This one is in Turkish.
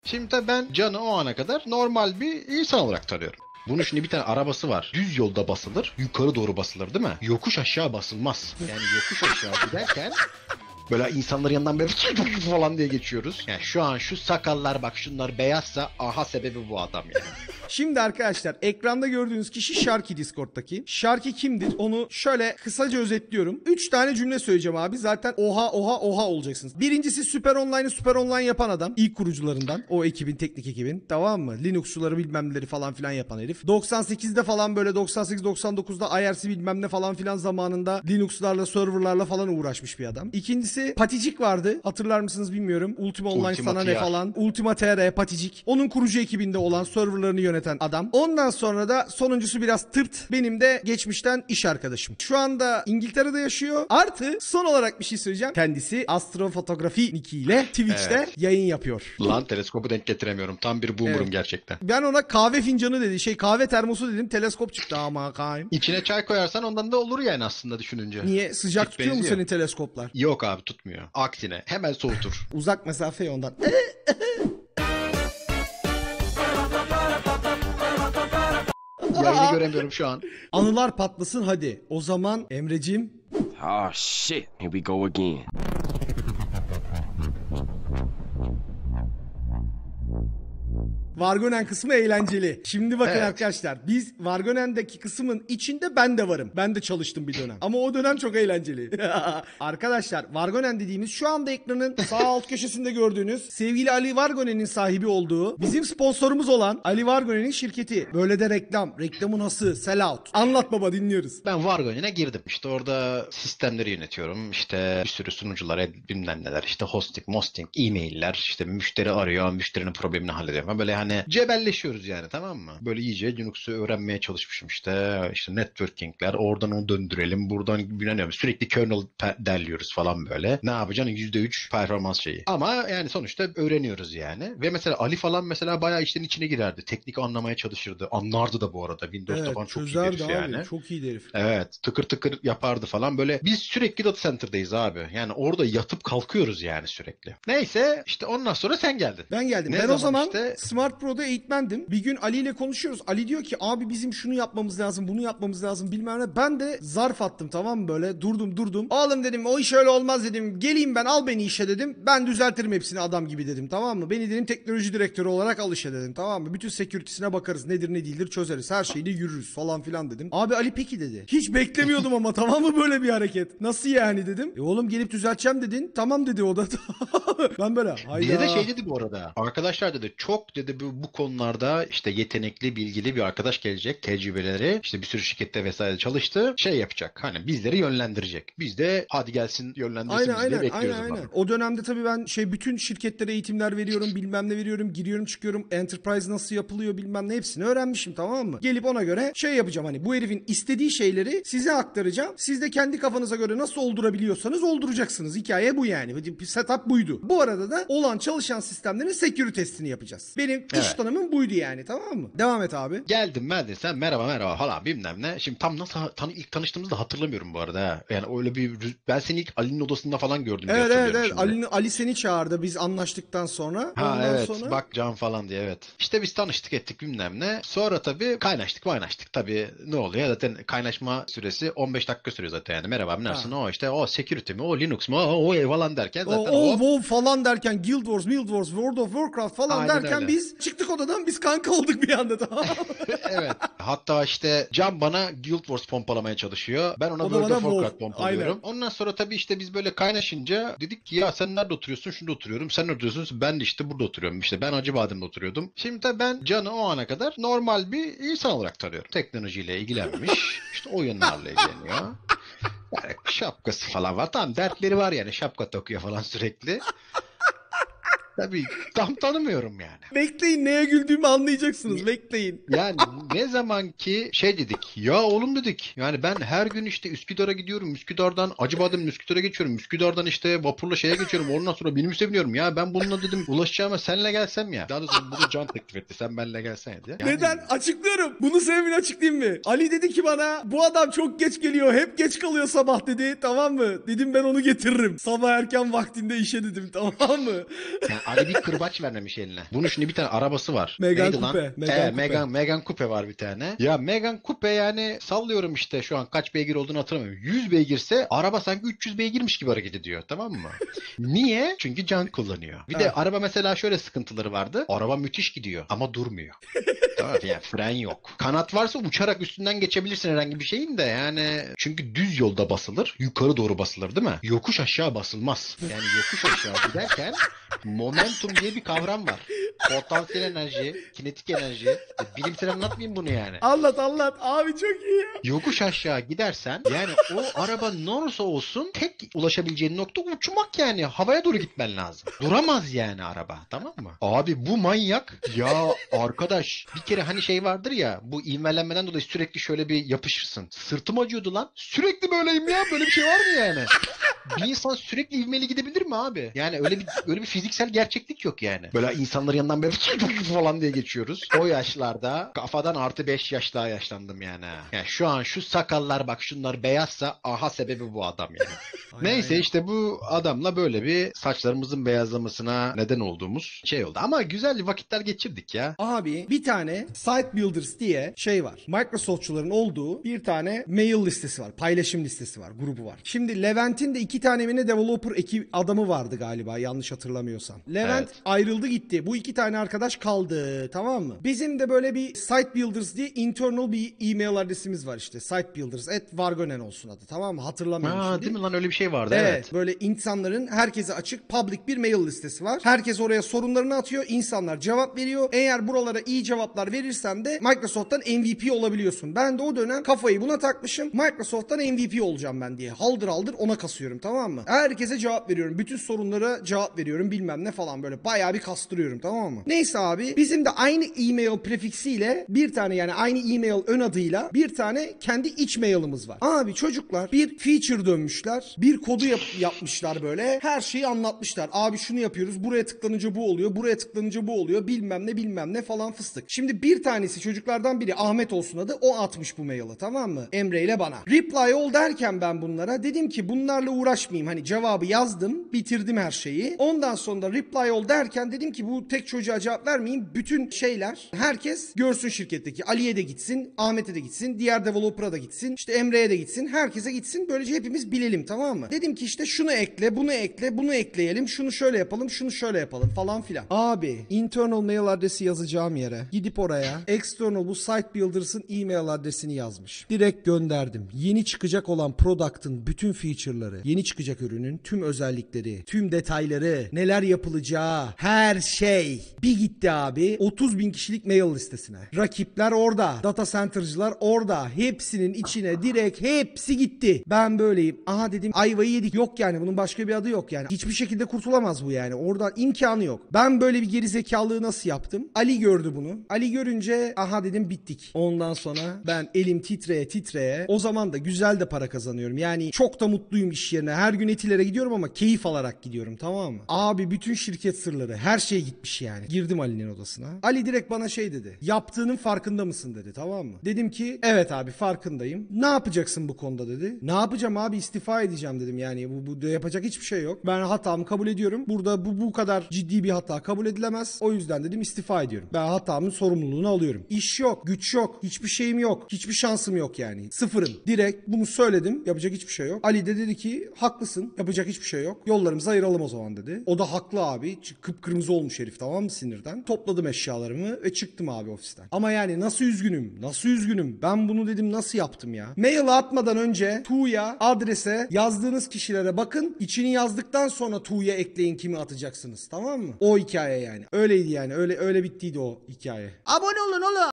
Şimdi tabii ben Can'ı o ana kadar normal bir insan olarak tanıyorum. Bunun şimdi bir tane arabası var. Düz yolda basılır, yukarı doğru basılır değil mi? Yokuş aşağı basılmaz. Yani yokuş aşağı giderken böyle insanların yanından böyle falan diye geçiyoruz. Yani şu an şu sakallar bak şunlar beyazsa aha sebebi bu adam yani. Şimdi arkadaşlar ekranda gördüğünüz kişi Sharky Discord'daki. Sharky kimdir? Onu şöyle kısaca özetliyorum. 3 tane cümle söyleyeceğim abi. Zaten oha oha oha olacaksınız. Birincisi Süper Online'ı Süper Online yapan adam. İlk kurucularından. O ekibin, teknik ekibin. Tamam mı? Linux'çuları bilmem neleri falan filan yapan herif. 98'de falan böyle 98-99'da IRC bilmem ne falan filan zamanında Linux'larla, serverlarla falan uğraşmış bir adam. İkincisi Paticik vardı. Hatırlar mısınız bilmiyorum. Ultima Online Ultima sana ne TR. falan. Ultima TR, Paticik. Onun kurucu ekibinde olan, serverlarını yöneten adam. Ondan sonra da sonuncusu biraz tırt. Benim de geçmişten iş arkadaşım. Şu anda İngiltere'de yaşıyor. Artı son olarak bir şey söyleyeceğim. Kendisi astrofotografi nickiyle Twitch'te yayın yapıyor. Lan teleskopu denk getiremiyorum. Tam bir boomer'ım Evet. gerçekten. Ben ona kahve fincanı dedi. Kahve termosu dedim. Teleskop çıktı ama kayım. İçine çay koyarsan ondan da olur yani aslında düşününce. Niye? Sıcak Tip tutuyor mu benziyor. senin teleskoplar? Yok abi tutmuyor. Aksine hemen soğutur. Uzak mesafeye ondan. Yayını göremiyorum şu an. Anılar patlasın hadi. O zaman Emreciğim. Oh shit, here we go again. Vargonen kısmı eğlenceli. Şimdi bakın Evet. arkadaşlar. Biz Vargonen'deki kısmın içinde ben de varım. Ben de çalıştım bir dönem. Ama o dönem çok eğlenceli. Arkadaşlar Vargonen dediğimiz şu anda ekranın sağ alt köşesinde gördüğünüz sevgili Ali Vargonen'in sahibi olduğu bizim sponsorumuz olan Ali Vargonen'in şirketi. Böyle de reklam. Reklamı nasıl? Sell out. Anlat baba dinliyoruz. Ben Vargone'e girdim. İşte orada sistemleri yönetiyorum. İşte bir sürü sunucular, bilmem neler. İşte hosting, mosting, e-mailler. İşte müşteri arıyor, müşterinin problemini hallediyorum. Böyle hani cebelleşiyoruz yani, tamam mı? Böyle iyice Linux'u öğrenmeye çalışmışım işte. İşte networking'ler, oradan onu döndürelim, buradan bilmiyorum. Sürekli kernel derliyoruz falan böyle. Ne yapacaksın? %3 performans şeyi. Ama yani sonuçta öğreniyoruz yani. Ve mesela Ali falan mesela bayağı işlerin içine girerdi. Teknik anlamaya çalışırdı. Anlardı da bu arada. Windows'ta falan çok iyi çözerdi herif abi. yani. Çok iyi herif. Evet, tıkır tıkır yapardı falan böyle. Biz sürekli data center'dayız abi. Yani orada yatıp kalkıyoruz yani sürekli. Neyse işte ondan sonra sen geldin. Ben geldim. Ne Ben o zaman işte Smart Pro'da eğitmendim. Bir gün Ali ile konuşuyoruz. Ali diyor ki abi bizim şunu yapmamız lazım, bunu yapmamız lazım bilmem ne. Ben de zarf attım tamam mı böyle durdum. Oğlum dedim o iş öyle olmaz dedim. Geleyim ben al beni işe dedim. Ben düzeltirim hepsini adam gibi dedim tamam mı? Beni dedim teknoloji direktörü olarak al işe dedim tamam mı? Bütün security'sine bakarız nedir ne değildir çözeriz. Her şeyle yürürüz falan filan dedim. Abi Ali peki dedi. Hiç beklemiyordum ama tamam mı böyle bir hareket? Nasıl yani dedim. Oğlum gelip düzelteceğim dedin. Tamam dedi o da. Ben böyle hayda. bize de şey dedi bu arada. Arkadaşlar dedi çok dedi bu konularda işte yetenekli, bilgili bir arkadaş gelecek. Tecrübeleri işte bir sürü şirkette vesaire çalıştı. Şey yapacak. Hani bizleri yönlendirecek. Biz de hadi gelsin yönlendirsin bizi diye bekliyoruz. Aynen. O dönemde tabii ben bütün şirketlere eğitimler veriyorum, bilmem ne veriyorum, giriyorum çıkıyorum, enterprise nasıl yapılıyor bilmem ne hepsini öğrenmişim tamam mı? Gelip ona göre şey yapacağım hani bu herifin istediği şeyleri size aktaracağım. Siz de kendi kafanıza göre nasıl oldurabiliyorsanız olduracaksınız. Hikaye bu yani. Setup buydu. Bu arada da olan çalışan sistemlerin security testini yapacağız. Benim iş tanımım buydu yani tamam mı? Devam et abi. Geldim ben de sen merhaba falan bilmem ne. Şimdi tam nasıl ilk tanıştığımızda hatırlamıyorum bu arada. Ha. Yani öyle ben seni ilk Ali'nin odasında falan gördüm diye hatırlıyorum şimdi. Ali seni çağırdı biz anlaştıktan sonra. Ha ondan evet sonra... bak Can falan diye evet. İşte biz tanıştık ettik bilmem ne. Sonra tabii kaynaştık. Tabii ne oluyor? Zaten kaynaşma süresi 15 dakika sürüyor zaten yani. Merhaba nasılsın? O işte o security mi? O Linux mu? O falan derken zaten WoW falan derken Guild Wars, World of Warcraft falan aynen derken öyle. Biz çıktık odadan biz kanka olduk bir anda tamam. Evet. Hatta işte Can bana Guild Wars pompalamaya çalışıyor. Ben ona O da World bana of Warcraft WoW. pompalıyorum. Aynen. Ondan sonra tabii işte biz böyle kaynaşınca dedik ki ya sen nerede oturuyorsun? Şurada oturuyorum. Sen nerede oturuyorsun? Ben de işte burada oturuyorum. İşte ben Acıbadem'de oturuyordum. Şimdi tabii ben Can'ı o ana kadar normal bir insan olarak tanıyorum. Teknolojiyle ilgilenmiş. İşte oyunlarla ilgileniyor. Yani şapkası falan var. Tamam dertleri var yani. Şapka takıyor falan sürekli. Tabii tam tanımıyorum yani. Bekleyin neye güldüğümü anlayacaksınız bekleyin. Yani ne zaman ki şey dedik ya oğlum dedik yani ben her gün işte Üsküdar'a gidiyorum, Üsküdar'dan Acıbadem'den Üsküdar'a geçiyorum, Üsküdar'dan işte vapurla şeye geçiyorum, ondan sonra minibüse biniyorum ya ben bununla dedim ulaşacağıma senle gelsem ya. Daha doğrusu bunu Can teklif etti, sen benle gelsen diye. Yani, Neden? Açıklıyorum. Bunu sebebini açıklayayım mı? Ali dedi ki bana bu adam çok geç geliyor. Hep geç kalıyor sabah dedi. Tamam mı? Dedim ben onu getiririm. Sabah erken vaktinde işe dedim. Tamam mı? Ali bir kırbaç vermemiş eline. Bunun şimdi bir tane arabası var. Megane Neydi lan? Coupe, Megane Coupe. Megane Coupe var bir tane. Ya Megane Coupe yani sallıyorum işte şu an kaç beygir olduğunu hatırlamıyorum. 100 beygirse araba sanki 300 beygirmiş gibi hareket ediyor, tamam mı? Niye? Çünkü can kullanıyor. Bir de Evet. araba mesela şöyle sıkıntıları vardı. Araba müthiş gidiyor ama durmuyor. Tamam, yani fren yok. Kanat varsa uçarak üstünden geçebilirsin herhangi bir şeyin de yani, çünkü düz yolda basılır, yukarı doğru basılır değil mi? Yokuş aşağı basılmaz. Yani yokuş aşağı giderken momentum diye bir kavram var. Potansiyel enerji, kinetik enerji. Bilimsel anlatmayayım bunu yani. Anlat abi, çok iyi ya. Yokuş aşağı gidersen yani o araba ne olursa olsun tek ulaşabileceğin nokta uçmak yani. Havaya doğru gitmen lazım. Duramaz yani araba, tamam mı? Abi bu manyak ya arkadaş. Bir kere hani şey vardır ya, bu ivmelenmeden dolayı sürekli şöyle bir yapışırsın. Sırtım acıyordu lan. Sürekli böyleyim ya, böyle bir şey var mı yani? Bir insan sürekli ivmeli gidebilir mi abi? Yani öyle bir fiziksel gerçeklik yok yani. Böyle insanların yanından böyle falan diye geçiyoruz. O yaşlarda kafadan artı 5 yaş daha yaşlandım yani. Yani şu an şu sakallar bak, şunlar beyazsa aha sebebi bu adam yani. Neyse işte bu adamla böyle bir saçlarımızın beyazlamasına neden olduğumuz şey oldu. Ama güzel vakitler geçirdik ya. Abi bir tane Site Builders diye şey var. Microsoftçuların olduğu bir tane mail listesi var. Paylaşım listesi var. Grubu var. Şimdi Levent'in de 2 tane mi ne developer adamı vardı galiba, yanlış hatırlamıyorsam. Levent Evet. ayrıldı gitti. Bu 2 tane arkadaş kaldı. Tamam mı? Bizim de böyle bir Site Builders diye internal bir e-mail adresimiz var işte. sitebuilders@vargonen olsun adı. Tamam mı? Hatırlamıyorum Ha, şimdi. değil mi lan, öyle bir şey vardı, Evet, evet. böyle insanların herkese açık public bir mail listesi var. Herkes oraya sorunlarını atıyor. İnsanlar cevap veriyor. Eğer buralara iyi cevaplar verirsen de Microsoft'tan MVP olabiliyorsun. Ben de o dönem kafayı buna takmışım. Microsoft'tan MVP olacağım ben diye. Haldır haldır ona kasıyorum, tamam mı? Herkese cevap veriyorum. Bütün sorunlara cevap veriyorum, bilmem ne falan, böyle bayağı bir kastırıyorum, tamam mı? Neyse abi, bizim de aynı e-mail prefiksiyle bir tane, yani aynı e-mail ön adıyla bir tane kendi iç mailimiz var. Abi çocuklar bir feature dönmüşler. Bir kodu yapmışlar böyle. Her şeyi anlatmışlar. Abi şunu yapıyoruz. Buraya tıklanınca bu oluyor. Buraya tıklanınca bu oluyor. Bilmem ne falan fıstık. Şimdi bir tanesi, çocuklardan biri, Ahmet olsun adı, o atmış bu maili, tamam mı? Emre ile bana. Reply all derken ben bunlara dedim ki bunlarla uğraşmayayım. Hani cevabı yazdım. Bitirdim her şeyi. Ondan sonra da reply all derken dedim ki bu tek çocuğa cevap vermeyeyim. Bütün şeyler, herkes görsün şirketteki. Ali'ye de gitsin. Ahmet'e de gitsin. Diğer developer'a da gitsin. İşte Emre'ye de gitsin. Herkese gitsin. Böylece hepimiz bilelim, tamam mı? Dedim ki işte şunu ekle, bunu ekle, bunu ekleyelim. Şunu şöyle yapalım, şunu şöyle yapalım falan filan. Abi internal mail adresi yazacağım yere gidip oraya external bu Site Builders'ın e-mail adresini yazmış. Direkt gönderdim. Yeni çıkacak olan product'ın bütün feature'ları, yeni çıkacak ürünün tüm özellikleri, tüm detayları, neler yapılacağı, her şey. Bir gitti abi 30.000 kişilik mail listesine. Rakipler orada, data center'cılar orada. Hepsinin içine direkt hepsi gitti. Ben böyleyim. Aha dedim, ayvayı yedik. Yok yani, bunun başka bir adı yok yani. Hiçbir şekilde kurtulamaz bu yani. Oradan imkanı yok. Ben böyle bir geri zekalığı nasıl yaptım? Ali gördü bunu. Ali görünce aha dedim bittik. Ondan sonra ben elim titreye titreye, o zaman da güzel de para kazanıyorum. Yani çok da mutluyum iş yerine. Her gün Etiler'e gidiyorum ama keyif alarak gidiyorum, tamam mı? Abi bütün şirket sırları, her şey gitmiş yani. Girdim Ali'nin odasına. Ali direkt bana şey dedi. Yaptığının farkında mısın dedi, tamam mı? Dedim ki evet abi farkındayım. Ne yapacaksın bu konuda dedi. Ne yapacağım abi, istifa edeceğim dedim. Yani bu yapacak hiçbir şey yok. Ben hatamı kabul ediyorum. Burada bu kadar ciddi bir hata kabul edilemez. O yüzden dedim istifa ediyorum. Ben hatamın sorumluluğunu alıyorum. İş yok, güç yok, hiçbir şeyim yok. Hiçbir şansım yok yani. Sıfırım. Direkt bunu söyledim. Yapacak hiçbir şey yok. Ali de dedi ki haklısın. Yapacak hiçbir şey yok. Yollarımızı ayıralım o zaman dedi. O da haklı abi. Kıpkırmızı olmuş herif, tamam mı, sinirden. Topladım eşyalarımı ve çıktım abi ofisten. Ama yani nasıl üzgünüm. Nasıl üzgünüm. Ben bunu dedim nasıl yaptım ya. Mail atmadan önce Tuğ'ya adrese yazdığınız kişilere bakın. İçini yazdıktan sonra Tuğ'ya ekleyin kimi atacaksınız. Tamam mı? O hikaye yani. Öyleydi yani. Öyle bittiydi o hikaye. Abone olun oğlum.